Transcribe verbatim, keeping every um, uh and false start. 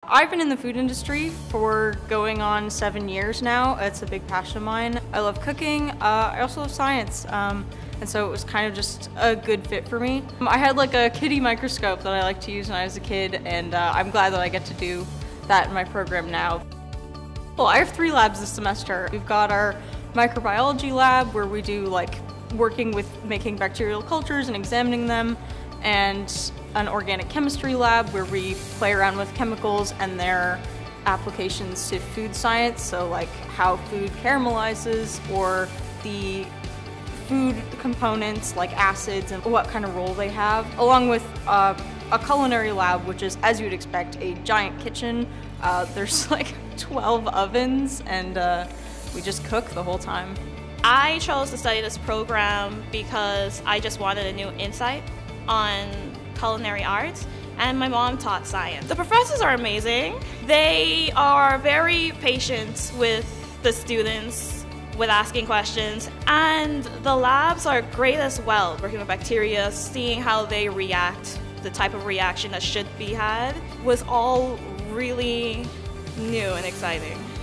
I've been in the food industry for going on seven years now. It's a big passion of mine. I love cooking. Uh, I also love science. Um, and so it was kind of just a good fit for me. I had like a kiddie microscope that I liked to use when I was a kid, and uh, I'm glad that I get to do that in my program now. Well, I have three labs this semester. We've got our microbiology lab where we do like working with making bacterial cultures and examining them, and an organic chemistry lab where we play around with chemicals and their applications to food science, so like how food caramelizes or the food components like acids and what kind of role they have, along with uh, a culinary lab, which is, as you'd expect, a giant kitchen. Uh, there's like twelve ovens, and uh, we just cook the whole time. I chose to study this program because I just wanted a new insight on culinary arts, and my mom taught science. The professors are amazing. They are very patient with the students with asking questions, and the labs are great as well, working with bacteria, seeing how they react, the type of reaction that should be had was all really new and exciting.